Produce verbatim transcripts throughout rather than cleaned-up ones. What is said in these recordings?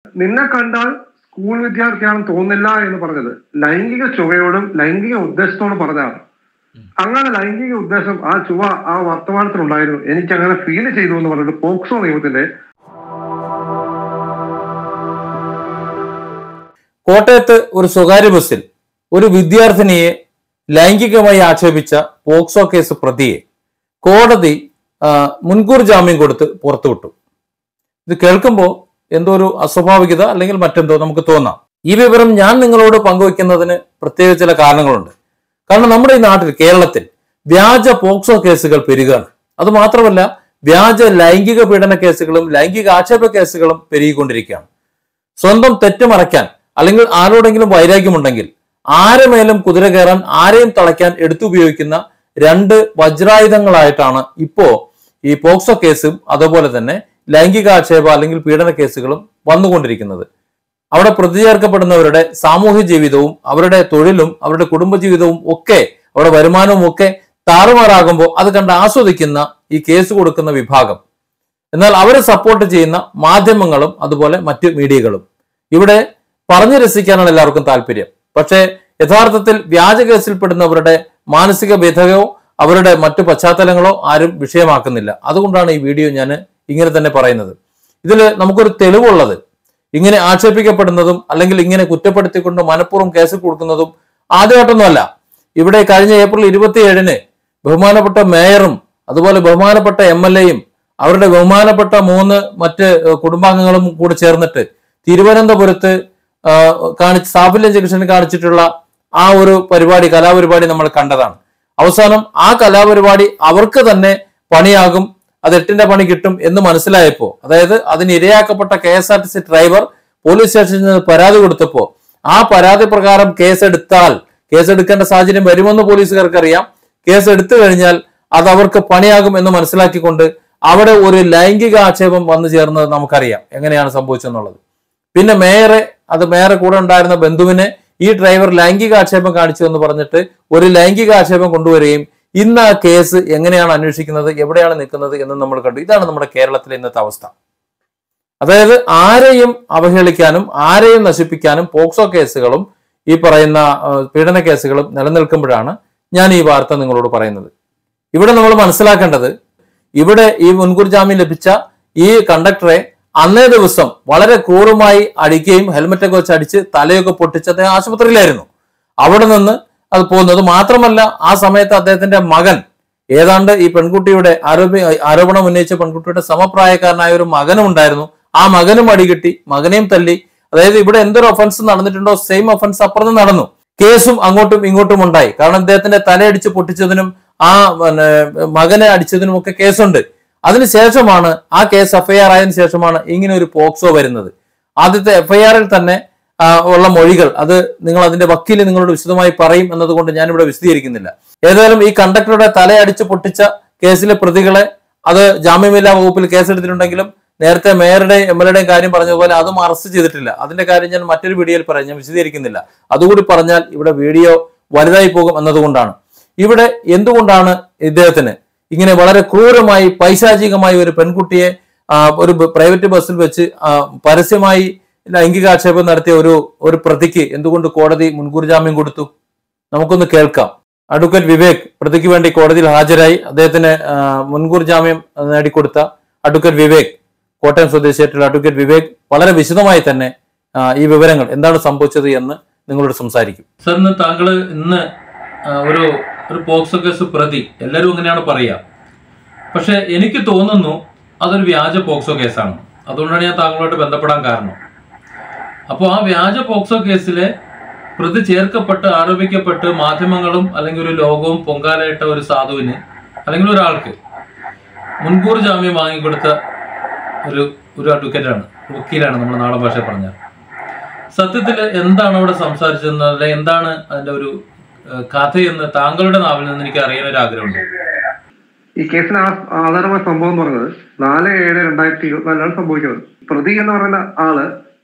നിന്നെ കണ്ടാൽ സ്കൂൾ വിദ്യാർത്ഥിയാണെന്ന് തോന്നില്ല എന്ന് പറഞ്ഞത് ലൈംഗിക ചുവയോടും ലൈംഗിക ഉദ്ദേശത്തോടും പറഞ്ഞതാണ്. അങ്ങനെ ലൈംഗിക ഉദ്ദേശം ആ ചുവ ആ വർത്തമാനത്തിലുണ്ടായിരുന്നു, എനിക്ക് അങ്ങനെ ഫീൽ ചെയ്തു എന്ന് പറഞ്ഞിട്ട് പോക്സോ നിയമത്തിന്റെ കോട്ടയത്ത് ഒരു സ്വകാര്യ ബസ്സിൽ ഒരു വിദ്യാർത്ഥിനിയെ ലൈംഗികമായി ആക്ഷേപിച്ച പോക്സോ കേസ് പ്രതിയെ കോടതി മുൻകൂർ ജാമ്യം കൊടുത്ത് പുറത്തുവിട്ടു. ഇത് കേൾക്കുമ്പോൾ എന്തോ ഒരു അസ്വാഭാവികത അല്ലെങ്കിൽ മറ്റെന്തോ നമുക്ക് തോന്നാം. ഈ വിവരം ഞാൻ നിങ്ങളോട് പങ്കുവെക്കുന്നതിന് പ്രത്യേക ചില കാരണങ്ങളുണ്ട്. കാരണം നമ്മുടെ ഈ നാട്ടിൽ കേരളത്തിൽ വ്യാജ പോക്സോ കേസുകൾ പെരുകാണ്. അത് മാത്രമല്ല, വ്യാജ ലൈംഗിക പീഡന കേസുകളും ലൈംഗിക ആക്ഷേപ കേസുകളും പെരുകിക്കൊണ്ടിരിക്കുകയാണ്. സ്വന്തം തെറ്റ് മറയ്ക്കാൻ അല്ലെങ്കിൽ ആരോടെങ്കിലും വൈരാഗ്യമുണ്ടെങ്കിൽ ആരെമേലും കുതിര കയറാൻ, ആരെയും തളയ്ക്കാൻ എടുത്തുപയോഗിക്കുന്ന രണ്ട് വജ്രായുധങ്ങളായിട്ടാണ് ഇപ്പോ ഈ പോക്സോ കേസും അതുപോലെ തന്നെ ലൈംഗികാക്ഷേപ അല്ലെങ്കിൽ പീഡന കേസുകളും വന്നുകൊണ്ടിരിക്കുന്നത്. അവിടെ പ്രതി ചേർക്കപ്പെടുന്നവരുടെ സാമൂഹ്യ ജീവിതവും അവരുടെ തൊഴിലും അവരുടെ കുടുംബജീവിതവും ഒക്കെ അവരുടെ വരുമാനവും ഒക്കെ താറുമാറാകുമ്പോൾ അത് കണ്ട് ആസ്വദിക്കുന്ന ഈ കേസ് കൊടുക്കുന്ന വിഭാഗം, എന്നാൽ അവരെ സപ്പോർട്ട് ചെയ്യുന്ന മാധ്യമങ്ങളും അതുപോലെ മറ്റു മീഡിയകളും ഇവിടെ പറഞ്ഞു രസിക്കാനാണ് എല്ലാവർക്കും താല്പര്യം. പക്ഷേ യഥാർത്ഥത്തിൽ വ്യാജ കേസിൽപ്പെടുന്നവരുടെ മാനസിക വ്യഥയോ അവരുടെ മറ്റു പശ്ചാത്തലങ്ങളോ ആരും വിഷയമാക്കുന്നില്ല. അതുകൊണ്ടാണ് ഈ വീഡിയോ ഞാൻ ഇങ്ങനെ തന്നെ പറയുന്നത്. ഇതിൽ നമുക്കൊരു തെളിവുള്ളത്, ഇങ്ങനെ ആക്ഷേപിക്കപ്പെടുന്നതും അല്ലെങ്കിൽ ഇങ്ങനെ കുറ്റപ്പെടുത്തിക്കൊണ്ട് മനഃപൂർവ്വം കേസ് കൊടുക്കുന്നതും ആദ്യമായിട്ടൊന്നുമല്ല. ഇവിടെ കഴിഞ്ഞ ഏപ്രിൽ ഇരുപത്തി ഏഴിന് ബഹുമാനപ്പെട്ട മേയറും അതുപോലെ ബഹുമാനപ്പെട്ട എം എൽ എയും അവരുടെ ബഹുമാനപ്പെട്ട മൂന്ന് മറ്റ് കുടുംബാംഗങ്ങളും കൂടെ ചേർന്നിട്ട് തിരുവനന്തപുരത്ത് കാണിച്ച് സാഫല്യം ജംഗ്ഷനിൽ കാണിച്ചിട്ടുള്ള ആ ഒരു പരിപാടി, കലാപരിപാടി നമ്മൾ കണ്ടതാണ്. അവസാനം ആ കലാപരിപാടി അവർക്ക് തന്നെ പണിയാകും, അത് എട്ടിന്റെ പണി കിട്ടും എന്ന് മനസ്സിലായപ്പോ, അതായത് അതിന് ഇരയാക്കപ്പെട്ട K S R T C driver police സ്റ്റേഷനിൽ നിന്ന് പരാതി കൊടുത്തപ്പോ ആ പരാതി പ്രകാരം കേസെടുത്താൽ കേസെടുക്കേണ്ട സാഹചര്യം വരുമെന്ന് പോലീസുകാർക്ക് അറിയാം. കേസ് എടുത്തു കഴിഞ്ഞാൽ അത് അവർക്ക് പണിയാകും എന്ന് മനസ്സിലാക്കിക്കൊണ്ട് അവിടെ ഒരു ലൈംഗിക ആക്ഷേപം വന്നു ചേർന്നത് നമുക്കറിയാം എങ്ങനെയാണ് സംഭവിച്ചെന്നുള്ളത്. പിന്നെ മേയറെ അത് മേയറെ കൂടെ ഉണ്ടായിരുന്ന ബന്ധുവിനെ ഈ ഡ്രൈവർ ലൈംഗിക ആക്ഷേപം കാണിച്ചു എന്ന് പറഞ്ഞിട്ട് ഒരു ലൈംഗിക ആക്ഷേപം കൊണ്ടുവരികയും ഇന്ന് ആ കേസ് എങ്ങനെയാണ് അന്വേഷിക്കുന്നത്, എവിടെയാണ് നിൽക്കുന്നത് എന്ന് നമ്മൾ കണ്ടു. ഇതാണ് നമ്മുടെ കേരളത്തിലെ ഇന്നത്തെ അവസ്ഥ. അതായത് ആരെയും അവഹേളിക്കാനും ആരെയും നശിപ്പിക്കാനും പോക്സോ കേസുകളും ഈ പറയുന്ന പീഡന കേസുകളും നിലനിൽക്കുമ്പോഴാണ് ഞാൻ ഈ വാർത്ത നിങ്ങളോട് പറയുന്നത്. ഇവിടെ നമ്മൾ മനസ്സിലാക്കേണ്ടത്, ഇവിടെ ഈ മുൻകൂർ ജാമ്യം ലഭിച്ച ഈ കണ്ടക്ടറെ അന്നേ ദിവസം വളരെ ക്രൂരമായി അടിക്കുകയും ഹെൽമെറ്റൊക്കെ വെച്ച് അടിച്ച് തലയൊക്കെ പൊട്ടിച്ച് അദ്ദേഹം ആശുപത്രിയിലായിരുന്നു. അവിടെ നിന്ന് അത് പോകുന്നത് മാത്രമല്ല, ആ സമയത്ത് അദ്ദേഹത്തിന്റെ മകൻ, ഏതാണ്ട് ഈ പെൺകുട്ടിയുടെ ആരോപി ആരോപണം ഉന്നയിച്ച പെൺകുട്ടിയുടെ സമപ്രായക്കാരനായ ഒരു മകനും ഉണ്ടായിരുന്നു. ആ മകനും അടികിട്ടി, മകനെയും തല്ലി. അതായത് ഇവിടെ എന്തൊരു ഒഫൻസ് നടന്നിട്ടുണ്ടോ സെയിം ഒഫൻസ് അപ്പുറത്ത് നടന്നു. കേസും അങ്ങോട്ടും ഇങ്ങോട്ടും ഉണ്ടായി. കാരണം അദ്ദേഹത്തിന്റെ തലയടിച്ച് പൊട്ടിച്ചതിനും ആ മകനെ അടിച്ചതിനും ഒക്കെ കേസുണ്ട്. അതിനുശേഷമാണ് ആ കേസ് എഫ്ഐആർ ആയതിനു ശേഷമാണ് ഇങ്ങനെ ഒരു പോക്സോ വരുന്നത്. ആദ്യത്തെ എഫ്ഐആറിൽ തന്നെ ഉള്ള മൊഴികൾ അത് നിങ്ങൾ അതിന്റെ വക്കീല് നിങ്ങളോട് വിശദമായി പറയും എന്നതുകൊണ്ട് ഞാനിവിടെ വിശദീകരിക്കുന്നില്ല. ഏതായാലും ഈ കണ്ടക്ടറുടെ തലയടിച്ച് പൊട്ടിച്ച കേസിലെ പ്രതികളെ അത് ജാമ്യമില്ലാ വകുപ്പിൽ കേസെടുത്തിട്ടുണ്ടെങ്കിലും നേരത്തെ മേയറുടെയും എം എൽ എയുടെയും കാര്യം പറഞ്ഞതുപോലെ അതും അറസ്റ്റ് ചെയ്തിട്ടില്ല. അതിന്റെ കാര്യം ഞാൻ മറ്റൊരു വീഡിയോയിൽ പറയാം, ഞാൻ വിശദീകരിക്കുന്നില്ല. അതുകൂടി പറഞ്ഞാൽ ഇവിടെ വീഡിയോ വലുതായി പോകും എന്നതുകൊണ്ടാണ്. ഇവിടെ എന്തുകൊണ്ടാണ് ഇദ്ദേഹത്തിന് ഇങ്ങനെ വളരെ ക്രൂരമായി പൈശാചികമായി ഒരു പെൺകുട്ടിയെ ഒരു പ്രൈവറ്റ് ബസ്സിൽ വെച്ച് പരസ്യമായി ലൈംഗികാക്ഷേപം നടത്തിയ ഒരു ഒരു പ്രതിക്ക് എന്തുകൊണ്ട് കോടതി മുൻകൂർ ജാമ്യം കൊടുത്തു? നമുക്കൊന്ന് കേൾക്കാം. അഡ്വക്കേറ്റ് വിവേക് പ്രതിക്ക് വേണ്ടി കോടതിയിൽ ഹാജരായി. അദ്ദേഹത്തിന് മുൻകൂർ ജാമ്യം നേടിക്കൊടുത്ത അഡ്വക്കേറ്റ് വിവേക്, കോട്ടയം സ്വദേശിയായിട്ടുള്ള അഡ്വക്കേറ്റ് വിവേക് വളരെ വിശദമായി തന്നെ ഈ വിവരങ്ങൾ എന്താണ് സംഭവിച്ചത് എന്ന് നിങ്ങളോട് സംസാരിക്കും. സർ, ഇന്ന് താങ്കൾ ഇന്ന് ഒരു ഒരു പോക്സോ കേസ് പ്രതി, എല്ലാവരും ഇങ്ങനെയാണ് പറയുക, പക്ഷെ എനിക്ക് തോന്നുന്നു അതൊരു വ്യാജ പോക്സോ കേസാണ്. അതുകൊണ്ടാണ് ഞാൻ താങ്കളോട്ട് ബന്ധപ്പെടാൻ കാരണം. അപ്പോൾ ആ വ്യാജ പോക്സോ കേസിലെ പ്രതി ചേർക്കപ്പെട്ട് ആരോപിക്കപ്പെട്ട് മാധ്യമങ്ങളും അല്ലെങ്കിൽ ഒരു ലോകവും പൊങ്കാലയിട്ട ഒരു സാധുവിന് അല്ലെങ്കിൽ ഒരാൾക്ക് മുൻകൂർ ജാമ്യം വാങ്ങിക്കൊടുത്ത ഒരു ഒരു അഡ്വക്കേറ്റാണ്, വക്കീലാണ് നമ്മൾ നാടൻ ഭാഷ പറഞ്ഞാൽ. സത്യത്തിൽ എന്താണ് അവിടെ സംസാരിച്ചതെന്ന്, അല്ലെങ്കിൽ എന്താണ് അതിന്റെ ഒരു കഥയെന്ന് താങ്കളുടെ നാവിൽ നിന്ന് എനിക്ക് അറിയാൻ ഒരു ആഗ്രഹമുണ്ട്. ഈ കേസിന് ആധാരമായ സംഭവം എന്ന് പറയുന്നത് നാല് ഏഴ് രണ്ടായിരത്തി ഇരുപത്തിനാലിലാണ് സംഭവിക്കുന്നത്. പ്രതി എന്ന് പറയുന്ന ആള്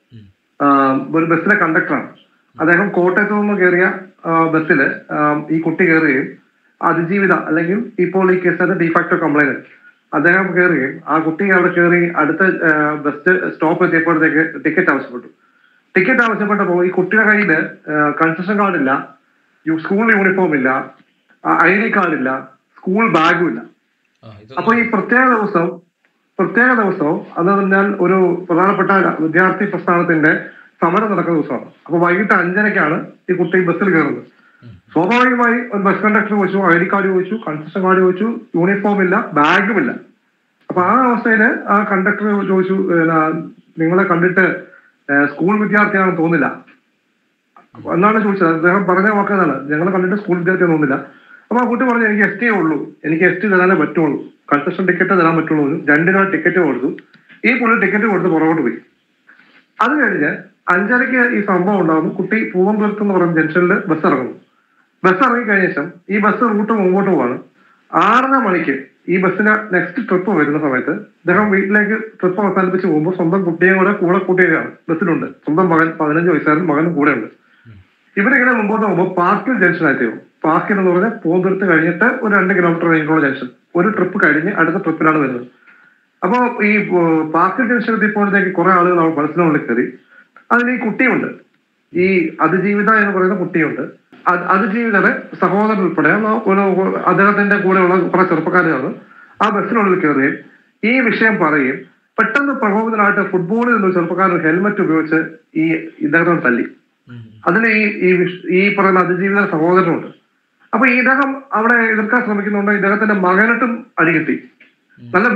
ഒരു ബസ്സിലെ കണ്ടക്ടറാണ്. അദ്ദേഹം കോട്ടയത്ത് നിന്ന് കയറിയ ബസ്സില് ഈ കുട്ടി കയറുകയും അതിജീവിത അല്ലെങ്കിൽ ഇപ്പോൾ ഈ കേസിന്റെ ഡിഫാക്ടോ കംപ്ലൈന്റ് അദ്ദേഹം കയറുകയും ആ കുട്ടി അവിടെ കയറി അടുത്ത ബസ് സ്റ്റോപ്പ് എത്തിയപ്പോഴത്തേക്ക് ടിക്കറ്റ് ആവശ്യപ്പെട്ടു. ടിക്കറ്റ് ആവശ്യപ്പെട്ടപ്പോൾ ഈ കുട്ടിയുടെ കയ്യിൽ കൺസെഷൻ കാർഡില്ല, സ്കൂൾ യൂണിഫോം ഇല്ല, ഐ ഡി കാർഡില്ല, സ്കൂൾ ബാഗും ഇല്ല. അപ്പൊ ഈ പ്രത്യേക ദിവസം പ്രത്യേക ദിവസവും അത് പറഞ്ഞാൽ ഒരു പ്രധാനപ്പെട്ട വിദ്യാർത്ഥി പ്രസ്ഥാനത്തിന്റെ സമരം നടക്കുന്ന ദിവസമാണ്. അപ്പൊ വൈകിട്ട് അഞ്ചരക്കാണ് ഈ കുട്ടി ബസ്സിൽ കയറുന്നത്. സ്വാഭാവികമായി ഒരു ബസ് കണ്ടക്ടർ ചോദിച്ചു, ഐ ഡി കാർഡ് ചോദിച്ചു, കൺസെഷൻ കാർഡ് ചോദിച്ചു, യൂണിഫോം ഇല്ല, ബാഗും ഇല്ല. അപ്പൊ ആ അവസ്ഥയില് ആ കണ്ടക്ടർ ചോദിച്ചു, നിങ്ങളെ കണ്ടിട്ട് സ്കൂൾ വിദ്യാർത്ഥിയാണെന്ന് തോന്നില്ല എന്നാണ് ചോദിച്ചത്. അദ്ദേഹം പറഞ്ഞ വാക്കാണ്, ഞങ്ങളെ കണ്ടിട്ട് സ്കൂൾ വിദ്യാർത്ഥിയാണെന്ന് തോന്നില്ല. അപ്പൊ ആ കുട്ടി പറഞ്ഞു, എനിക്ക് എസ് ടി ഉള്ളൂ, എനിക്ക് എസ് ടി തരാനേ പറ്റുള്ളൂ, കൺസെഷൻ ടിക്കറ്റ് തരാൻ പറ്റുള്ളൂ. രണ്ടിനാൾ ടിക്കറ്റ് കൊടുത്തു. ഈ പുള്ളി ടിക്കറ്റ് കൊടുത്ത് പുറകോട്ട് പോയി. അത് കഴിഞ്ഞ് അഞ്ചരയ്ക്ക് ഈ സംഭവം ഉണ്ടാകുന്നു. കുട്ടി പൂവമ്പലത്ത് എന്ന് പറയുന്ന ജംഗ്ഷനിൽ ബസ് ഇറങ്ങുന്നു. ബസ് ഇറങ്ങി കഴിഞ്ഞ ശേഷം ഈ ബസ് റൂട്ട് മുമ്പോട്ട് പോവാണ്. ആറര മണിക്ക് ഈ ബസ്സിന് നെക്സ്റ്റ് ട്രിപ്പ് വരുന്ന സമയത്ത് അദ്ദേഹം വീട്ടിലേക്ക് ട്രിപ്പ് അവസാനിപ്പിച്ച് പോകുമ്പോൾ സ്വന്തം കുട്ടിയും കൂടെ കൂടെ കൂട്ടിയാണ് ബസ്സിലുണ്ട്. സ്വന്തം മകൻ പതിനഞ്ച് വയസ്സായിരുന്നു, മകനും കൂടെ ഉണ്ട്. ഇവരിങ്ങനെ മുമ്പോട്ട് പോകുമ്പോൾ പാർക്കിൽ ജംഗ്ഷൻ ആയിത്തീരും. പാർക്കിൽ എന്ന് പറഞ്ഞാൽ പൂന്തുരുത്ത് കഴിഞ്ഞിട്ട് ഒരു രണ്ട് കിലോമീറ്റർ റേഞ്ചുള്ള ജംഗ്ഷൻ. ഒരു ട്രിപ്പ് കഴിഞ്ഞ് അടുത്ത ട്രിപ്പിലാണ് വരുന്നത്. അപ്പോ ഈ പാർക്കിൽ ജംഗ്ഷൻ എത്തിയപ്പോഴത്തേക്ക് കുറെ ആളുകൾ അവർ ബസ്സിനുള്ളിൽ കയറി. അതിൽ ഈ കുട്ടിയുണ്ട്, ഈ അതിജീവിത എന്ന് പറയുന്ന കുട്ടിയുണ്ട്. അതിജീവിതയുടെ സഹോദരൻ ഉൾപ്പെടെ ഒരു അദ്ദേഹത്തിന്റെ കൂടെയുള്ള കുറെ ചെറുപ്പക്കാരാണ് ആ ബസ്സിനുള്ളിൽ കയറുകയും ഈ വിഷയം പറയുകയും പെട്ടെന്ന് പ്രകോപിതനായിട്ട് ഫുട്ബോളിൽ നിന്നൊരു ചെറുപ്പക്കാരൻ ഹെൽമെറ്റ് ഉപയോഗിച്ച് ഈ ഇദ്ദേഹത്തെ തല്ലി. അതിൽ ഈ ഈ പറയുന്ന അതിജീവിത സഹോദരനുണ്ട്. അപ്പൊ ഇദ്ദേഹം അവിടെ എതിർക്കാൻ ശ്രമിക്കുന്നുണ്ട്. ഇദ്ദേഹത്തിന്റെ മകനിട്ടും അടികിട്ടി. നല്ല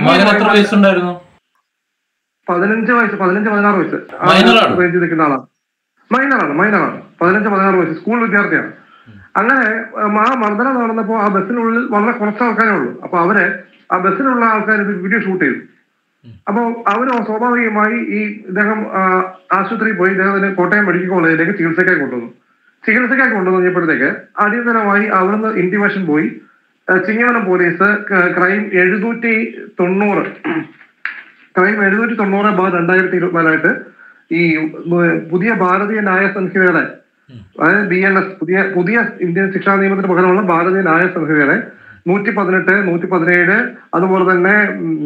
പതിനഞ്ച് വയസ്സ് പതിനഞ്ച് പതിനാറ് വയസ്സ് റേഞ്ചിൽ നിൽക്കുന്ന ആളാണ്. മൈനറാണ് മൈനറാണ് പതിനഞ്ച് പതിനാറ് വയസ്സ്, സ്കൂൾ വിദ്യാർത്ഥിയാണ്. അങ്ങനെ ആ മർദ്ദനം നടന്നപ്പോ ആ ബസ്സിനുള്ളിൽ വളരെ കുറച്ച് ആൾക്കാരേ ഉള്ളൂ. അപ്പൊ അവരെ ആ ബസ്സിലുള്ള ആൾക്കാർ ഇത് വീഡിയോ ഷൂട്ട് ചെയ്തു. അപ്പൊ അവര് സ്വാഭാവികമായി ഈ ഇദ്ദേഹം ആശുപത്രിയിൽ പോയി ഇദ്ദേഹത്തിന് കോട്ടയം മെഡിക്കൽ കോളേജിലേക്ക് ചികിത്സയ്ക്കായി കൊണ്ടുവന്നു. ചികിത്സയ്ക്കായി കൊണ്ടുവന്നു കഴിഞ്ഞപ്പോഴത്തേക്ക് അടിയന്തരമായി അവിടുന്ന് ഇന്റിമേഷൻ പോയി. ചിങ്ങവനം പോലീസ് ക്രൈം എഴുന്നൂറ്റി തൊണ്ണൂറ് ക്രൈം എഴുന്നൂറ്റി തൊണ്ണൂറ് ബാർ രണ്ടായിരത്തി ഇരുപത്തിനാലായിട്ട് ഈ പുതിയ ഭാരതീയ ന്യായ സംഹിതയുടെ അതായത് ബി എൻ എസ് പുതിയ പുതിയ ഇന്ത്യൻ ശിക്ഷാ നിയമത്തിന് പകരമുള്ള ഭാരതീയ ന്യായ സംഹിതയുടെ നൂറ്റി പതിനെട്ട് നൂറ്റി പതിനേഴ് അതുപോലെ തന്നെ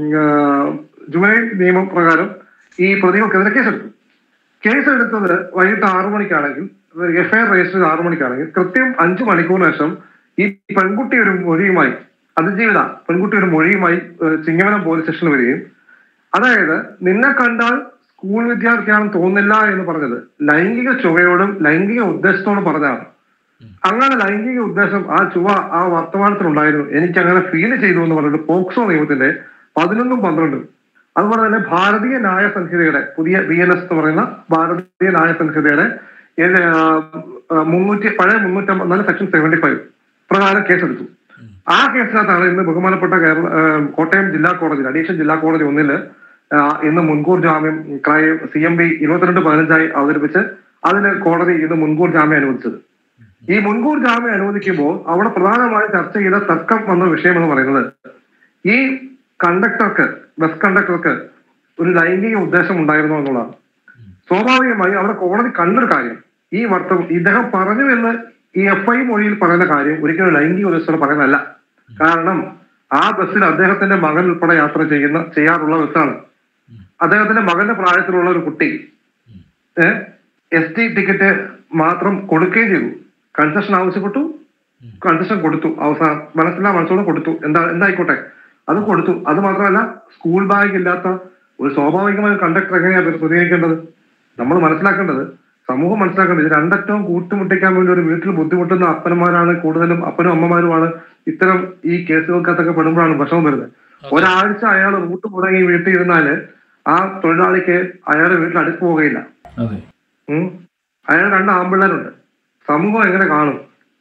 ജുവനൈൽ നിയമം പ്രകാരം ഈ പ്രതികൾക്കെതിരെ കേസെടുത്തു. കേസെടുത്തത് വൈകിട്ട് ആറു മണിക്കാണെങ്കിൽ എഫ് ഐ ആർ രജിസ്റ്റർ ചെയ്ത് ആറു മണിക്കാണെങ്കിൽ കൃത്യം അഞ്ചു മണിക്കൂറിന് ശേഷം ഈ പെൺകുട്ടി ഒരു മൊഴിയുമായി അതിജീവിത പെൺകുട്ടി ഒരു മൊഴിയുമായി ചിങ്ങവനം പോലീസ് സ്റ്റേഷനിൽ വരികയും അതായത് നിന്നെ കണ്ടാൽ സ്കൂൾ വിദ്യാർത്ഥിയാണെന്ന് തോന്നില്ല എന്ന് പറഞ്ഞത് ലൈംഗിക ചുവയോടും ലൈംഗിക ഉദ്ദേശത്തോടും പറഞ്ഞതാണ്. അങ്ങനെ ലൈംഗിക ഉദ്ദേശം ആ ചുവ ആ വർത്തമാനത്തിലുണ്ടായിരുന്നു, എനിക്ക് അങ്ങനെ ഫീൽ ചെയ്തു എന്ന് പറഞ്ഞിട്ട് പോക്സോ നിയമത്തിന്റെ പതിനൊന്നും പന്ത്രണ്ടും അതുപോലെ തന്നെ ഭാരതീയ ന്യായ സംഹിതയുടെ പുതിയ ബി എൻ എസ് എന്ന് പറയുന്ന ഭാരതീയ ന്യായ സംഹിതയുടെ മുന്നൂറ്റി പഴയ മുന്നൂറ്റി അമ്പത്തിനാല് സെക്ഷൻ സെവന്റി ഫൈവ് പ്രകാരം കേസെടുത്തു. ആ കേസിനകത്താണ് ഇന്ന് ബഹുമാനപ്പെട്ട കേരള കോട്ടയം ജില്ലാ കോടതി അഡീഷണൽ ജില്ലാ കോടതി ഒന്നില് ഇന്ന് മുൻകൂർ ജാമ്യം ക്രൈം സി എം ബി ഇരുപത്തിരണ്ട് പതിനഞ്ചായി അവതരിപ്പിച്ച് അതിന് കോടതി ഇന്ന് മുൻകൂർ ജാമ്യം അനുവദിച്ചത്. ഈ മുൻകൂർ ജാമ്യം അനുവദിക്കുമ്പോൾ അവിടെ പ്രധാനമായി ചർച്ച ചെയ്ത തർക്കം വന്ന വിഷയം എന്ന് പറയുന്നത് ഈ കണ്ടക്ടർക്ക് ബസ് കണ്ടക്ടർക്ക് ഒരു ലൈംഗിക ഉദ്ദേശം ഉണ്ടായിരുന്നു എന്നുള്ളതാണ്. സ്വാഭാവികമായി അവിടെ കോടതി കണ്ടൊരു കാര്യം ഈ വർത്തം ഇദ്ദേഹം പറഞ്ഞു എന്ന് ഈ എഫ് ഐ മൊഴിയിൽ പറയുന്ന കാര്യം ഒരിക്കലും ലൈംഗിക ഉദ്ദേശത്തോടെ പറയുന്നതല്ല. കാരണം ആ ബസ്സിൽ അദ്ദേഹത്തിന്റെ മകൻ ഉൾപ്പെടെ യാത്ര ചെയ്യുന്ന ചെയ്യാറുള്ള ബസ്സാണ്. അദ്ദേഹത്തിന്റെ മകന്റെ പ്രായത്തിലുള്ള ഒരു കുട്ടി എസ് ടി ടിക്കറ്റ് മാത്രം കൊടുക്കുകയും ചെയ്തു. കൺസെഷൻ ആവശ്യപ്പെട്ടു, കൺസെഷൻ കൊടുത്തു. അവസാനം മനസ്സിലാ മനസ്സോടെ കൊടുത്തു. എന്താ എന്തായിക്കോട്ടെ അത് കൊടുത്തു. അത് മാത്രമല്ല സ്കൂൾ ബാഗ് ഇല്ലാത്ത ഒരു സ്വാഭാവികമായ കണ്ടക്ടർ എങ്ങനെയാണ് പ്രതികരിക്കേണ്ടത്? നമ്മൾ മനസ്സിലാക്കേണ്ടത് സമൂഹം മനസ്സിലാക്കേണ്ടത് ഇത് രണ്ടറ്റവും കൂട്ടുമുട്ടിക്കാൻ വേണ്ടി ഒരു വീട്ടിൽ ബുദ്ധിമുട്ടുന്ന അപ്പന്മാരാണ് കൂടുതലും, അപ്പനും അമ്മമാരുമാണ് ഇത്തരം ഈ കേസുകൾക്കകത്തൊക്കെ പെടുമ്പോഴാണ് പ്രശ്നം വരുന്നത്. ഒരാഴ്ച അയാൾ റൂട്ട് മുടങ്ങി വീട്ടിൽ ഇരുന്നാല് ആ തൊഴിലാളിക്ക് അയാളുടെ വീട്ടിൽ അടുത്ത് പോവുകയില്ല. ഉം അയാൾ രണ്ട് ആമ്പിള്ളേരുണ്ട്. സമൂഹം എങ്ങനെ കാണും?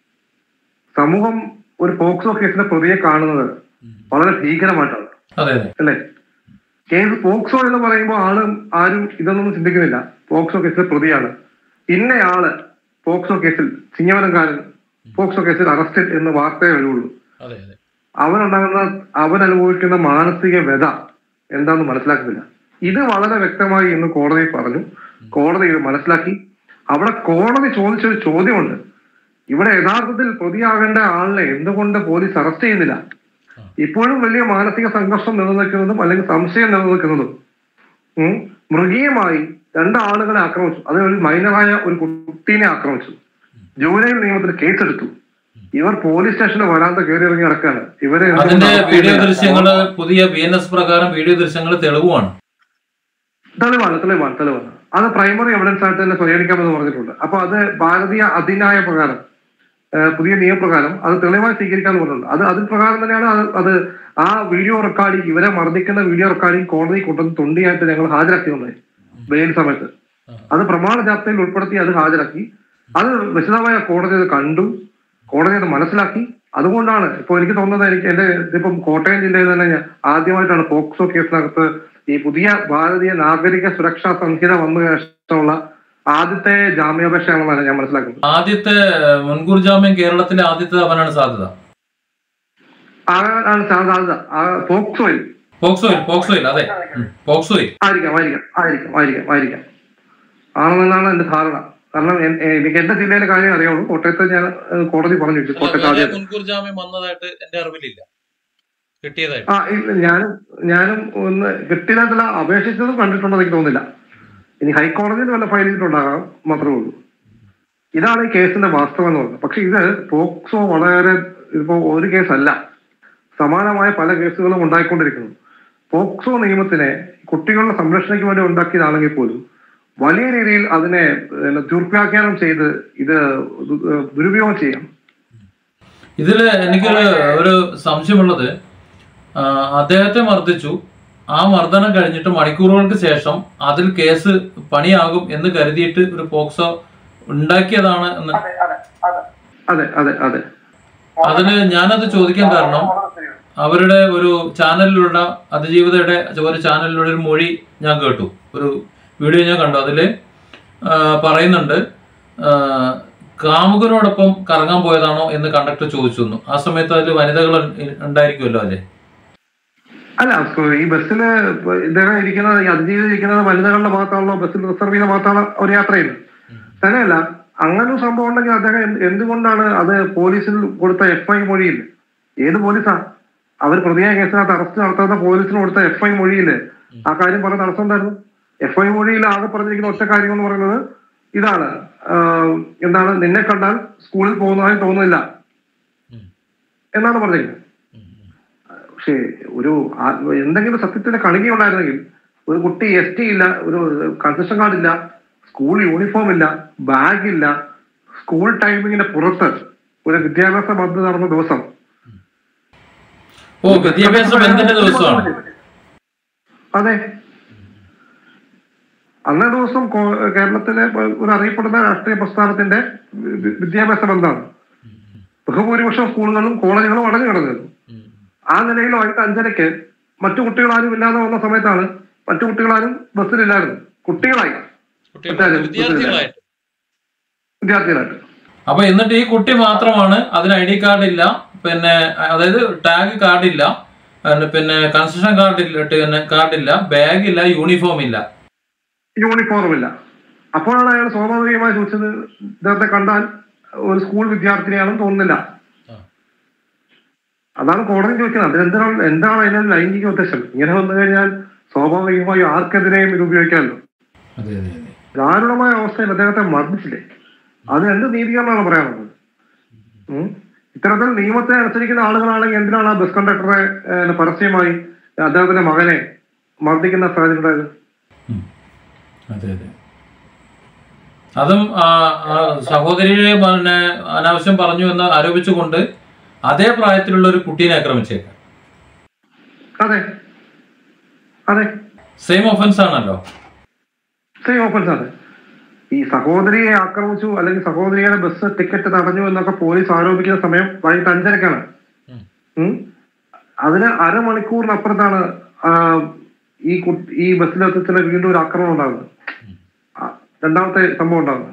സമൂഹം ഒരു പോക്സോ കേസിലെ പ്രതിയെ കാണുന്നത് വളരെ ഭീകരമായിട്ടാണ് അല്ലേ? കേസ് പോക്സോ എന്ന് പറയുമ്പോൾ ആളും ആരും ഇതൊന്നും ചിന്തിക്കുന്നില്ല. പോക്സോ കേസിലെ പ്രതിയാണ് ഇന്നയാള്, പോക്സോ കേസിൽ ചിങ്ങവനംകാരൻ പോക്സോ കേസിൽ അറസ്റ്റഡ് എന്ന് വാർത്തയെ വരുള്ളൂ. അവനുണ്ടാകുന്ന അവൻ അനുഭവിക്കുന്ന മാനസിക വ്യത എന്താന്ന് മനസ്സിലാക്കുന്നില്ല. ഇത് വളരെ വ്യക്തമായി ഇന്ന് കോടതി പറഞ്ഞു. കോടതി ഇത് മനസ്സിലാക്കി. അവിടെ കോടതി ചോദിച്ചൊരു ചോദ്യമുണ്ട്, ഇവിടെ യഥാർത്ഥത്തിൽ പ്രതിയാകേണ്ട ആളിനെ എന്തുകൊണ്ട് പോലീസ് അറസ്റ്റ് ചെയ്യുന്നില്ല? ഇപ്പോഴും വലിയ മാനസിക സംഘർഷം നിലനിൽക്കുന്നതും അല്ലെങ്കിൽ സംശയം നിലനിൽക്കുന്നതും ഉം മൃഗീയമായി രണ്ടാളുകളെ ആക്രമിച്ചു. അത് ഒരു മൈനറായ ഒരു കുട്ടീനെ ആക്രമിച്ചു. ജുവനൈൽ നിയമത്തിൽ കേസെടുത്തു. ഇവർ പോലീസ് സ്റ്റേഷനിൽ വരാന്ത കയറി ഇറങ്ങി നടക്കുകയാണ്. ഇവരെ അതിന്റെ വീഡിയോ ദൃശ്യങ്ങള് പുതിയ ബി എൻ എസ് പ്രകാരം വീഡിയോ ദൃശ്യങ്ങൾ തെളിവാണ് തെളിവാണ് തെളിവാണ് തെളിവാണ് അത് പ്രൈമറി എവിഡൻസ് ആയിട്ട് തന്നെ പരിഗണിക്കാമെന്ന് പറഞ്ഞിട്ടുണ്ട്. അപ്പൊ അത് ഭാരതീയ അധിന്യായ പ്രകാരം പുതിയ നിയമപ്രകാരം അത് തെളിവായി സ്വീകരിക്കാന്ന് പറഞ്ഞിട്ടുണ്ട്. അത് അതിന് പ്രകാരം തന്നെയാണ് അത് അത് ആ വീഡിയോ റെക്കോർഡിംഗ് ഇവരെ മർദ്ദിക്കുന്ന വീഡിയോ റെക്കോർഡിംഗ് കോടതി കൊണ്ടുവന്ന് തൊണ്ടിയായിട്ട് ഞങ്ങൾ ഹാജരാക്കിയുണ്ടായി ബെയിൽ സമയത്ത്. അത് പ്രമാണ ജാപ്തയിൽ ഉൾപ്പെടുത്തി അത് ഹാജരാക്കി. അത് വിശദമായ കോടതി അത് കണ്ടു, കോടതി അത് മനസ്സിലാക്കി. അതുകൊണ്ടാണ് ഇപ്പൊ എനിക്ക് തോന്നുന്നത്, എനിക്ക് എന്റെ ഇതിപ്പം കോട്ടയം ജില്ലയിൽ തന്നെ ഞാൻ ആദ്യമായിട്ടാണ് പോക്സോ കേസിനകത്ത് ഈ പുതിയ ഭാരതീയ നാഗരിക സുരക്ഷാ സംഹിത വന്ന ശേഷമുള്ള ആദ്യത്തെ ജാമ്യാപേക്ഷയാണെന്നാണ് ഞാൻ മനസ്സിലാക്കുന്നത്. ആദ്യത്തെ മുൻകൂർ ജാമ്യം കേരളത്തിലെ ആദ്യത്തെ അവനാണ് സാധ്യത ആണ് സാധ്യത പോക്സോയിൽ പോക്സോയിൽ പോക്സോയിൽ അതെ പോക്സോയിൽ ആയിരിക്കാം ആയിരിക്കാം ആയിരിക്കാം ആയിരിക്കാം ആയിരിക്കാം ആണെന്നാണ് എന്റെ ധാരണ. കാരണം എനിക്ക് എന്റെ ജില്ലയിലെ കാര്യം അറിയാവുള്ളൂ. കോട്ടയത്ത് ഞാൻ കോടതി പറഞ്ഞു കോട്ടയത്ത് മുൻകൂർ ജാമ്യം വന്നതായിട്ട് എന്റെ അറിവിലില്ല. ആ ഞാനും ഞാനും ഒന്ന് കിട്ടിയതായിട്ടുള്ള അപേക്ഷിച്ചതും കണ്ടിട്ടുണ്ടെന്ന് എനിക്ക് തോന്നുന്നില്ല. ഇനി ഹൈക്കോടതിയിൽ വല്ല ഫയൽ ചെയ്തിട്ടുണ്ടാകാം മാത്രമേ ഉള്ളൂ. ഇതാണ് ഈ കേസിന്റെ വാസ്തവം എന്ന് പറയുന്നത്. പക്ഷെ ഇത് പോക്സോ വളരെ ഇപ്പോ ഒരു കേസല്ല, സമാനമായ പല കേസുകളും ഉണ്ടായിക്കൊണ്ടിരിക്കുന്നു. പോക്സോ നിയമത്തിനെ കുട്ടികളുടെ സംരക്ഷണയ്ക്ക് വേണ്ടി ഉണ്ടാക്കിയതാണെങ്കിൽ പോലും വലിയ രീതിയിൽ അതിനെ ദുർവ്യാഖ്യാനം ചെയ്ത് ഇത് ദുരുപയോഗം ചെയ്യാം. ഇതില് എനിക്കൊരു ഒരു സംശയമുള്ളത്, അദ്ദേഹത്തെ മർദ്ദിച്ചു, ആ മർദ്ദനം കഴിഞ്ഞിട്ട് മണിക്കൂറുകൾക്ക് ശേഷം അതിൽ കേസ് പണിയാകും എന്ന് കരുതിയിട്ട് ഒരു പോക്സോ ഉണ്ടാക്കിയതാണ് എന്ന്. അതെ അതെ അതെ അതിന് ഞാനത് ചോദിക്കാൻ കാരണം അവരുടെ ഒരു ചാനലിലുള്ള അതിജീവിതയുടെ ഒരു ചാനലിലുള്ള ഒരു മൊഴി ഞാൻ കേട്ടു, ഒരു വീഡിയോ ഞാൻ കണ്ടു. അതില് പറയുന്നുണ്ട് കാമുകനോടൊപ്പം കറങ്ങാൻ പോയതാണോ എന്ന് കണ്ടക്ടർ ചോദിച്ചു. ആ സമയത്ത് അതിൽ വനിതകൾ ഉണ്ടായിരിക്കുമല്ലോ അല്ലേ? അല്ല, ഈ ബസ്സില് ഇദ്ദേഹം ഇരിക്കുന്നത്, ഈ അതിജീവിതം ഇരിക്കുന്നത് വനിതകളുടെ ഭാഗത്താണല്ലോ, ബസ്സിൽ റിസർവ് ചെയ്ത ഭാഗത്താണ് ഒരു യാത്ര ചെയ്യുന്നത്. തന്നെയല്ല, അങ്ങനെ ഒരു സംഭവം ഉണ്ടെങ്കിൽ അദ്ദേഹം എന്തുകൊണ്ടാണ് അത് പോലീസിൽ കൊടുത്ത എഫ് ഐ മൊഴിയില്ല? ഏത് പോലീസാ? അവർ പ്രതിയായ കേസിനകത്ത് അറസ്റ്റ് നടത്തുന്ന പോലീസിന് കൊടുത്ത എഫ് ഐ മൊഴിയില്ലേ ആ കാര്യം പറഞ്ഞ തടസ്സം എന്തായിരുന്നു? എഫ് ഐ മൊഴിയിൽ ആകെ പറഞ്ഞിരിക്കുന്ന ഒറ്റ കാര്യം എന്ന് പറയുന്നത് ഇതാണ്, എന്താണ്, നിന്നെ കണ്ടാൽ സ്കൂളിൽ പോകുന്നതായി തോന്നുന്നില്ല എന്നാണ് പറഞ്ഞിരിക്കുന്നത്. പക്ഷേ ഒരു എന്തെങ്കിലും സത്യത്തിന്റെ കണിക ഉണ്ടായിരുന്നെങ്കിൽ ഒരു കുട്ടി എസ് ടി ഇല്ല, ഒരു കൺസെഷൻ കാർഡ് ഇല്ല, സ്കൂൾ യൂണിഫോം ഇല്ല, ബാഗ് ഇല്ല, സ്കൂൾ ടൈമിങ്ങിന്റെ പുറത്ത് ഒരു വിദ്യാഭ്യാസ ബന്ധം നടന്ന ദിവസം, അതെ, അന്നേ ദിവസം കേരളത്തിലെ ഒരു അറിയപ്പെടുന്ന രാഷ്ട്രീയ പ്രസ്ഥാനത്തിന്റെ വിദ്യാഭ്യാസ ബന്ധമാണ്. ബഹുഭൂരിപക്ഷം സ്കൂളുകളും കോളേജുകളും അടഞ്ഞു കിടന്നിരുന്നു. ആ നിലയിൽ വൈകിട്ട് അഞ്ചരയ്ക്ക് മറ്റു കുട്ടികളാരും ഇല്ലാതെ വന്ന സമയത്താണ്, മറ്റു കുട്ടികളാരും ബസ്സിലില്ലായിരുന്നു, കുട്ടികളായി വിദ്യാർത്ഥികളായിട്ട്. അപ്പൊ എന്നിട്ട് ഈ കുട്ടി മാത്രമാണ്, അതിന് ഐ ഡി കാർഡ് ഇല്ല, പിന്നെ അതായത് ടാഗ് കാർഡില്ല, പിന്നെ കൺസെഷൻ കാർഡ് കാർഡില്ല, ബാഗ് ഇല്ല, യൂണിഫോം ഇല്ല യൂണിഫോം ഇല്ല അപ്പോഴാണ് അയാൾ സ്വാഭാവികമായി ചോദിച്ചത്, ഇദ്ദേഹത്തെ കണ്ടാൽ ഒരു സ്കൂൾ വിദ്യാർത്ഥിനിയാണെന്ന് തോന്നുന്നില്ല. അതാണ് കോടതി ചോദിക്കുന്നത്. അതിനെന്താണ് എന്താണ് അതിന്റെ ലൈംഗിക ഉദ്ദേശം? ഇങ്ങനെ വന്നു കഴിഞ്ഞാൽ സ്വാഭാവികമായി ആർക്കെതിരെയും ഇത് ഉപയോഗിക്കാമല്ലോ. ദാരുണമായ അവസ്ഥയിൽ അദ്ദേഹത്തെ മർദ്ദിച്ചില്ലേ? അത് എന്ത് നീതീകരണമാണ് പറയാനുള്ളത്? ഇത്തരത്തിൽ നിയമത്തെ അനുസരിക്കുന്ന ആളുകളാണെങ്കിൽ എന്തിനാണ് ആ ബസ് കണ്ടക്ടറെ പരസ്യമായി അദ്ദേഹത്തിന്റെ മകനെ മർദ്ദിക്കുന്ന സാഹചര്യം ഉണ്ടായത്? അതെ അതെ അതും സഹോദരിയെ പിന്നെ അനാവശ്യം പറഞ്ഞു എന്ന് ആരോപിച്ചുകൊണ്ട് അതേ പ്രായത്തിലുള്ള ഒരു കുട്ടീനെ ആക്രമിച്ചേക്കാം. അതെ അതെ സെയിം ഒഫൻസ് ആണല്ലോ. സെയിം ഒഫൻസ് ആണ്. ഈ സഹോദരിയെ ആക്രമിച്ചു അല്ലെങ്കിൽ സഹോദരിയുടെ ബസ് ടിക്കറ്റ് തടഞ്ഞു എന്നൊക്കെ പോലീസ് ആരോപിക്കുന്ന സമയം വൈകിട്ട് അഞ്ചരക്കാണ്. അതിന് അരമണിക്കൂറിനപ്പുറത്താണ് ഈ ഈ ബസ്സിലെത്തിച്ചുള്ള വീണ്ടും ഒരു ആക്രമണം ഉണ്ടാകുന്നത്, രണ്ടാമത്തെ സംഭവം ഉണ്ടാകുന്നത്.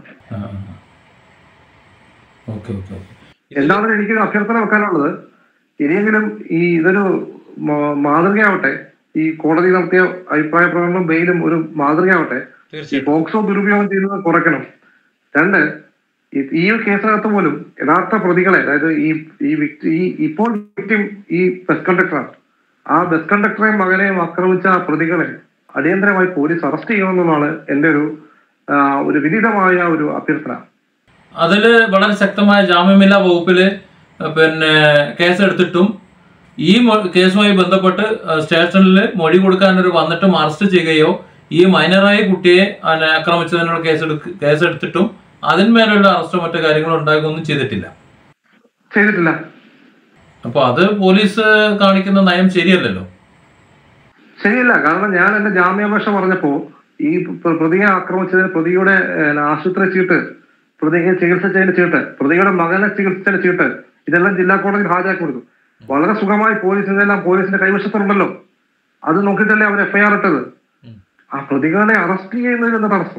എന്താണെന്ന് എനിക്ക് അഭ്യർത്ഥന വെക്കാനുള്ളത്, ഇനിയെങ്കിലും ഈ ഇതൊരു മാതൃകയാവട്ടെ, ഈ കോടതി നടത്തിയ അഭിപ്രായ പ്രകടനം ബെയിലും ഒരു മാതൃകയാവട്ടെ. ഈ പോക്സോ ദുരുപയോഗം ചെയ്യുന്നത് കുറയ്ക്കണം. രണ്ട്, ഈ ഒരു കേസിനകത്ത് പോലും യഥാർത്ഥ പ്രതികളെ, അതായത് ഈ ഈ വ്യക്തി ഈ ഇപ്പോൾ വിക്ടിം ഈ ബസ് കണ്ടക്ടറാണ്, ആ ബസ് കണ്ടക്ടറെയും മകനെയും ആക്രമിച്ച ആ പ്രതികളെ അടിയന്തരമായി പോലീസ് അറസ്റ്റ് ചെയ്യണമെന്നാണ് എൻ്റെ ഒരു ഒരു വിനീതമായ ഒരു അഭ്യർത്ഥന. അതില് വളരെ ശക്തമായ ജാമ്യമില്ലാ വകുപ്പില് പിന്നെ കേസെടുത്തിട്ടും ഈ കേസുമായി ബന്ധപ്പെട്ട് സ്റ്റേഷനിൽ മൊഴി കൊടുക്കാനൊരു വന്നിട്ടും അറസ്റ്റ് ചെയ്യുകയോ ഈ മൈനറായ കുട്ടിയെ ആക്രമിച്ചതിനുള്ള കേസെടുക്ക കേസെടുത്തിട്ടും അതിന്മേലുള്ള അറസ്റ്റോ മറ്റു കാര്യങ്ങളോ ഉണ്ടാകുകയൊന്നും ചെയ്തിട്ടില്ല ചെയ്തിട്ടില്ല അപ്പൊ അത് പോലീസ് കാണിക്കുന്ന നയം ശരിയല്ലല്ലോ. ശരിയല്ല. കാരണം ഞാൻ എന്റെ ജാമ്യാപേക്ഷ പറഞ്ഞപ്പോ ഈ പ്രതിയെ ആക്രമിച്ചതിന് പ്രതിയുടെ ആശുപത്രി ചീട്ട്, പ്രതിയെ ചികിത്സിച്ചതിന്റെ ചീട്ട്, പ്രതിയുടെ മകനെ ചികിത്സിച്ചതിന്റെ ചീട്ട്, ഇതെല്ലാം ജില്ലാ കോടതിയിൽ ഹാജരാക്കി കൊടുത്തു. വളരെ സുഖമായി പോലീസ് ഇതെല്ലാം പോലീസിന്റെ കൈവശത്തുണ്ടല്ലോ. അത് നോക്കിയിട്ടല്ലേ അവർ എഫ്ഐആർ ഇട്ടത്. ആ പ്രതികളെ അറസ്റ്റ് ചെയ്യുന്നതിന് എന്താ തടസ്സം?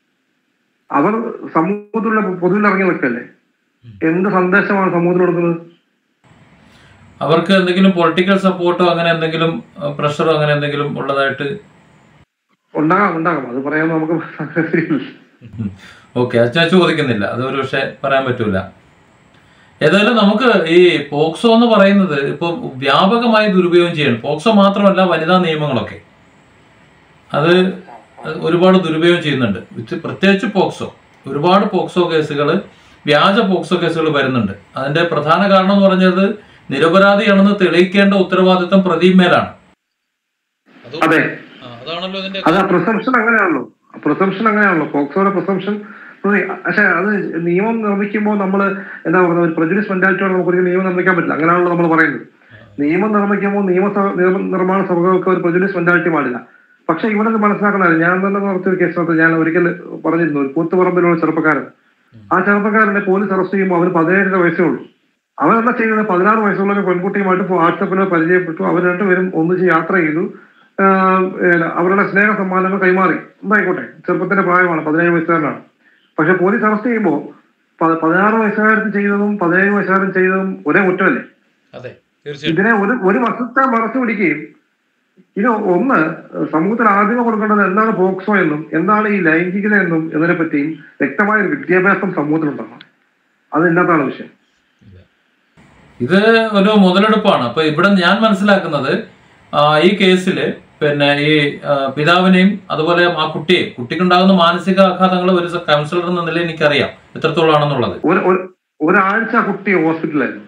അവർ സമൂഹത്തിലുള്ള പൊതുവിൽ ഇറങ്ങി നിൽക്കല്ലേ. എന്ത് സന്ദേശമാണ് സമൂഹത്തിന് കൊടുക്കുന്നത്? അവർക്ക് എന്തെങ്കിലും പൊളിറ്റിക്കൽ സപ്പോർട്ടോ അങ്ങനെ എന്തെങ്കിലും പ്രഷറോ അങ്ങനെ എന്തെങ്കിലും ഉള്ളതായിട്ട് ഉണ്ടാകാം ഉണ്ടാകാം അത് പറയാൻ നമുക്ക് ഓക്കെ, അത് ഞാൻ ചോദിക്കുന്നില്ല, അത് ഒരു പക്ഷെ പറയാൻ പറ്റൂല. ഏതായാലും നമുക്ക് ഈ പോക്സോ എന്ന് പറയുന്നത് ഇപ്പൊ വ്യാപകമായി ദുരുപയോഗം ചെയ്യണം. പോക്സോ മാത്രമല്ല, വനിതാ നിയമങ്ങളൊക്കെ അത് ഒരുപാട് ദുരുപയോഗം ചെയ്യുന്നുണ്ട്. പ്രത്യേകിച്ച് പോക്സോ, ഒരുപാട് പോക്സോ കേസുകൾ, വ്യാജ പോക്സോ കേസുകൾ വരുന്നുണ്ട്. അതിന്റെ പ്രധാന കാരണം എന്ന് പറഞ്ഞത് നിരപരാധിയാണെന്ന് തെളിയിക്കേണ്ട ഉത്തരവാദിത്വം പ്രതിമേലാണ്. അതെ, അതാണല്ലോ ഇതിന്റെ പ്രിസംപ്ഷൻ അങ്ങനെയാണല്ലോ പ്രിസംപ്ഷൻ അങ്ങനെയാണല്ലോ പോക്സോയുടെ പ്രിസംപ്ഷൻ. പക്ഷെ അത് നിയമം നിർമ്മിക്കുമ്പോൾ നമ്മൾ എന്താ പറയുക, ഒരു പ്രജുഡിസ് മെന്റാലിറ്റിയോടെ നമുക്ക് ഒരു നിയമം നിർമ്മിക്കാൻ പറ്റില്ല. അങ്ങനെയാണല്ലോ നമ്മൾ പറയുന്നത്. നിയമം നിർമ്മിക്കുമ്പോൾ നിയമ നിർമ്മാണ സഭകൾക്ക് ഒരു പ്രജുഡിസ് മെന്റാലിറ്റി പാടില്ല. പക്ഷെ ഇവിടെ മനസ്സിലാക്കണത്, ഞാൻ തന്നെ നടത്തിയൊരു കേസിനകത്ത് ഞാൻ ഒരിക്കൽ പറഞ്ഞിരുന്നു, ഒരു കൂത്തുപറമ്പിലുള്ള ചെറുപ്പക്കാരൻ, ആ ചെറുപ്പക്കാരനെ പോലീസ് അറസ്റ്റ് ചെയ്യുമ്പോൾ അവന് പതിനേഴര വയസ്സേ ഉള്ളൂ. അവരെന്താ ചെയ്യുന്നത്, പതിനാറ് വയസ്സുള്ള ഒരു പെൺകുട്ടിയുമായിട്ട് വാട്സപ്പിന് പരിചയപ്പെട്ടു. അവർ രണ്ടുപേരും ഒന്നിച്ച് യാത്ര ചെയ്തു, അവരുടെ സ്നേഹ സമ്മാനങ്ങൾ കൈമാറി. എന്തായിക്കോട്ടെ, ചെറുപ്പത്തിന്റെ പ്രായമാണ്, പതിനേഴ് വയസ്സുകാരനാണ്. പക്ഷെ പോലീസ് അറസ്റ്റ് ചെയ്യുമ്പോൾ പതിനാറ് വയസ്സുകാരത്ത് ചെയ്തതും പതിനേഴ് വയസ്സുകാരൻ ചെയ്തതും ഒരേ കുറ്റമല്ലേ? ഇതിനെ ഒരു ഒരു വശത്തെ മറച്ചു പിടിക്കുകയും ഇത് ഒന്ന് സമൂഹത്തിൽ ആദ്യമേ കൊടുക്കേണ്ടത് എന്താണ് പോക്സോ എന്നും എന്താണ് ഈ ലൈംഗികത എന്നും എന്നതിനെ പറ്റിയും വ്യക്തമായ ഒരു വിദ്യാഭ്യാസം സമൂഹത്തിലുണ്ടാകണം. അതില്ലാത്തതാണ് വിഷയം. ഇത് ഒരു മുതലെടുപ്പാണ്. അപ്പൊ ഇവിടെ ഞാൻ മനസ്സിലാക്കുന്നത് ഈ കേസില് പിന്നെ ഈ പിതാവിനെയും അതുപോലെ ആ കുട്ടിയെ കുട്ടിക്കുണ്ടാകുന്ന മാനസിക ആഘാതങ്ങൾ ഒരു കൗൺസിലർ എന്ന നിലയിൽ എനിക്കറിയാം എത്രത്തോളം ആണെന്നുള്ളത്. ഒരാഴ്ച കുട്ടി ഹോസ്പിറ്റലായിരുന്നു.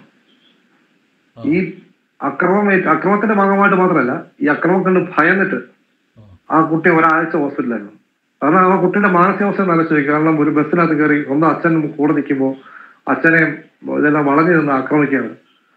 ഈ അക്രമം അക്രമത്തിന്റെ ഭാഗമായിട്ട് മാത്രമല്ല, ഈ അക്രമം കണ്ട് ഭയന്നിട്ട് ആ കുട്ടി ഒരാഴ്ച ഹോസ്പിറ്റലായിരുന്നു. കാരണം ആ കുട്ടിയുടെ മാനസികാവസ്ഥ നനച്ചു. കാരണം ഒരു ബസ്സിനകത്ത് കയറി സ്വന്തം അച്ഛൻ കൂടെ നിൽക്കുമ്പോൾ അച്ഛനെ ഇതെല്ലാം വളഞ്ഞു നിന്ന് ആക്രമിക്കുകയാണ്.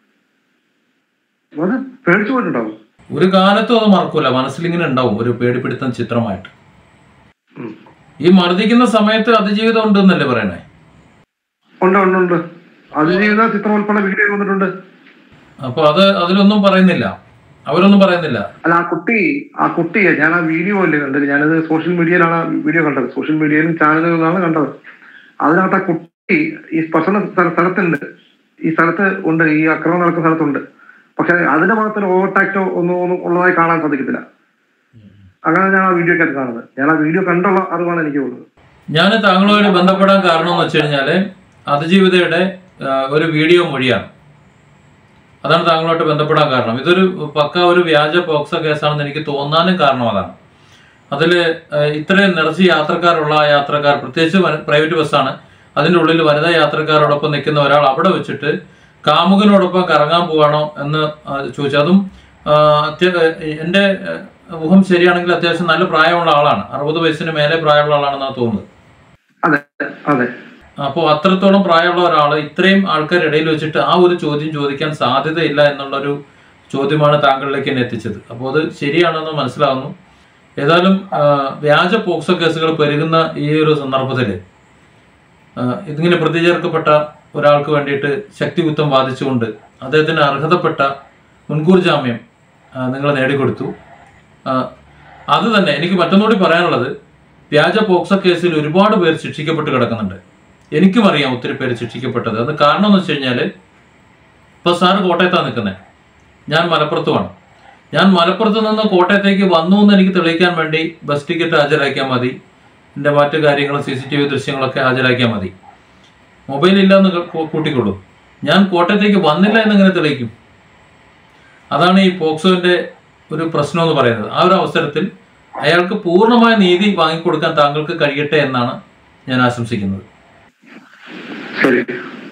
അത് പേടിച്ചു പോയിട്ടുണ്ടാവും. ഒരു കാലത്തും അത് മറക്കൂല, മനസ്സിലിങ്ങനെ ഉണ്ടാവും ഒരു പേടിപ്പിടുത്തം ചിത്രമായിട്ട്. ഈ മർദ്ദിക്കുന്ന സമയത്ത് അതിജീവിതം ഉണ്ട് എന്നല്ലേ പറയണേ? ഉണ്ട് ഉണ്ട് ഉണ്ട് അതിജീവിത ചിത്രം ഉൾപ്പെടെ വീഡിയോ വന്നിട്ടുണ്ട്. അപ്പൊ അത് അതിലൊന്നും പറയുന്നില്ല, അവരൊന്നും പറയുന്നില്ല. അല്ല, ആ കുട്ടി ആ കുട്ടിയെ ഞാൻ ആ വീഡിയോ അല്ലേ കണ്ടത്. ഞാനത് സോഷ്യൽ മീഡിയയിലാണ് വീഡിയോ കണ്ടത്, സോഷ്യൽ മീഡിയയിലും ചാനലുകളിലാണ് കണ്ടത്. അതിനകത്ത് ആ കുട്ടി ഈ സ്പർശന സ്ഥലത്തുണ്ട്, ഈ സ്ഥലത്ത് ഉണ്ട്, ഈ അക്രമം നടക്കുന്ന സ്ഥലത്തുണ്ട്. പക്ഷെ അതിന്റെ ഭാഗത്തിന് ഓവർടാക്റ്റോ ഒന്നും ഒന്നും ഉള്ളതായി കാണാൻ സാധിക്കത്തില്ല. അങ്ങനെ ഞാൻ ആ വീഡിയോ ഒക്കെ കാണുന്നത്. ഞാൻ ആ വീഡിയോ കണ്ടുള്ള അറിവാണ് എനിക്ക് ഉള്ളത്. ഞാൻ താങ്കളുമായി ബന്ധപ്പെടാൻ കാരണം എന്ന് വെച്ച് കഴിഞ്ഞാല് അതിജീവിതയുടെ ഒരു വീഡിയോ മൊഴിയാണ്. അതാണ് താങ്കളുമായിട്ട് ബന്ധപ്പെടാൻ കാരണം. ഇതൊരു പക്ക ഒരു വ്യാജ പോക്സോ കേസാണെന്ന് എനിക്ക് തോന്നാനും കാരണം അതാണ്. അതില് ഇത്രയും നിറച്ച് യാത്രക്കാരുള്ള ആ യാത്രക്കാർ, പ്രത്യേകിച്ച് പ്രൈവറ്റ് ബസ്സാണ്, അതിൻ്റെ ഉള്ളിൽ വനിതാ യാത്രക്കാരോടൊപ്പം നിൽക്കുന്ന ഒരാൾ അവിടെ വെച്ചിട്ട് കാമുകനോടൊപ്പം കറങ്ങാൻ പോവാണോ എന്ന് ചോദിച്ചു. അതും എൻ്റെ ഊഹം ശരിയാണെങ്കിൽ അത്യാവശ്യം നല്ല പ്രായമുള്ള ആളാണ്, അറുപത് വയസ്സിന് മേലെ പ്രായമുള്ള ആളാണെന്നാണ് തോന്നുന്നത്. അപ്പോൾ അത്രത്തോളം പ്രായമുള്ള ഒരാൾ ഇത്രയും ആൾക്കാരിടയിൽ വെച്ചിട്ട് ആ ഒരു ചോദ്യം ചോദിക്കാൻ സാധ്യതയില്ല എന്നുള്ളൊരു ചോദ്യമാണ് താങ്കളിലേക്ക് എന്നെ എത്തിച്ചത്. അപ്പോൾ അത് ശരിയാണെന്ന് മനസ്സിലാവുന്നു. ഏതായാലും വ്യാജ പോക്സോ കേസുകൾ പെരുകുന്ന ഈ ഒരു സന്ദർഭത്തിൽ ഇതിങ്ങനെ പ്രതി ചേർക്കപ്പെട്ട ഒരാൾക്ക് വേണ്ടിയിട്ട് ശക്തിയുക്തം വാദിച്ചുകൊണ്ട് അദ്ദേഹത്തിന് അർഹതപ്പെട്ട മുൻകൂർ ജാമ്യം നിങ്ങൾ നേടിക്കൊടുത്തു. അത് തന്നെ എനിക്ക് മറ്റൊന്നുകൂടി പറയാനുള്ളത്, വ്യാജ പോക്സോ കേസിൽ ഒരുപാട് പേർ ശിക്ഷിക്കപ്പെട്ട് കിടക്കുന്നുണ്ട്. എനിക്കും അറിയാം ഒത്തിരി പേര് ശിക്ഷിക്കപ്പെട്ടത്. അത് കാരണം എന്ന് വെച്ച് കഴിഞ്ഞാൽ, ഇപ്പൊ സാറ് കോട്ടയത്താണ് നിൽക്കുന്നത്, ഞാൻ മലപ്പുറത്തുമാണ്. ഞാൻ മലപ്പുറത്ത് നിന്ന് കോട്ടയത്തേക്ക് വന്നു എന്ന് എനിക്ക് തെളിയിക്കാൻ വേണ്ടി ബസ് ടിക്കറ്റ് ഹാജരാക്കിയാൽ മതി, എൻ്റെ മറ്റു കാര്യങ്ങളും സി സി ടി വി ദൃശ്യങ്ങളൊക്കെ ഹാജരാക്കിയാൽ മതി. മൊബൈൽ ഇല്ലാന്ന് കൂട്ടിക്കൊള്ളൂ. ഞാൻ കോട്ടയത്തേക്ക് വന്നില്ല എന്നെങ്ങനെ തെളിയിക്കും? അതാണ് ഈ പോക്സോന്റെ ഒരു പ്രശ്നം എന്ന് പറയുന്നത്. ആ ഒരു അവസരത്തിൽ അയാൾക്ക് പൂർണ്ണമായ നീതി വാങ്ങിക്കൊടുക്കാൻ താങ്കൾക്ക് കഴിയട്ടെ എന്നാണ് ഞാൻ ആശംസിക്കുന്നത്. ശരി.